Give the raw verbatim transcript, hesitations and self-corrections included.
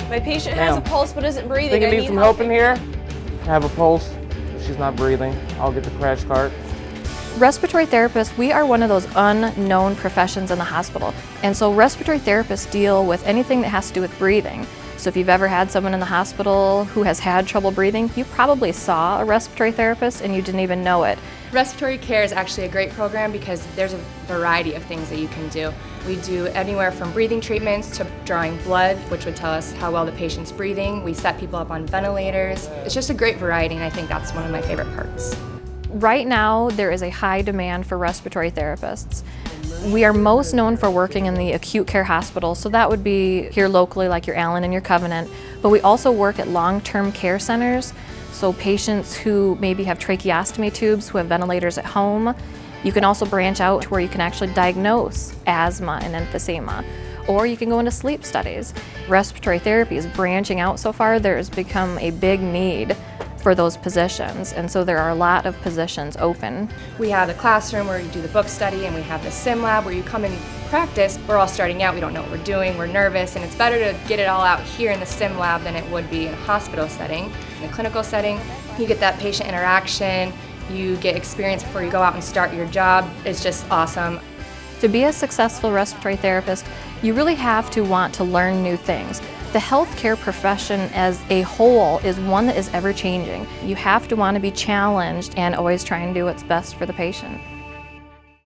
My patient has a pulse but isn't breathing. Think you I need need some help help in here? I have a pulse. If she's not breathing, I'll get the crash cart. Respiratory therapists, we are one of those unknown professions in the hospital. And so respiratory therapists deal with anything that has to do with breathing. So if you've ever had someone in the hospital who has had trouble breathing, you probably saw a respiratory therapist and you didn't even know it. Respiratory Care is actually a great program because there's a variety of things that you can do. We do anywhere from breathing treatments to drawing blood, which would tell us how well the patient's breathing. We set people up on ventilators. It's just a great variety, and I think that's one of my favorite parts. Right now, there is a high demand for respiratory therapists. We are most known for working in the acute care hospital, so that would be here locally like your Allen and your Covenant, but we also work at long-term care centers, so patients who maybe have tracheostomy tubes, who have ventilators at home. You can also branch out to where you can actually diagnose asthma and emphysema, or you can go into sleep studies. Respiratory therapy is branching out so far. There has become a big need for those positions, and so there are a lot of positions open. We have the classroom where you do the book study, and we have the sim lab where you come and practice. We're all starting out, we don't know what we're doing, we're nervous, and it's better to get it all out here in the sim lab than it would be in a hospital setting. In the clinical setting, you get that patient interaction, you get experience before you go out and start your job. It's just awesome. To be a successful respiratory therapist, you really have to want to learn new things. The healthcare profession as a whole is one that is ever changing. You have to want to be challenged and always try and do what's best for the patient.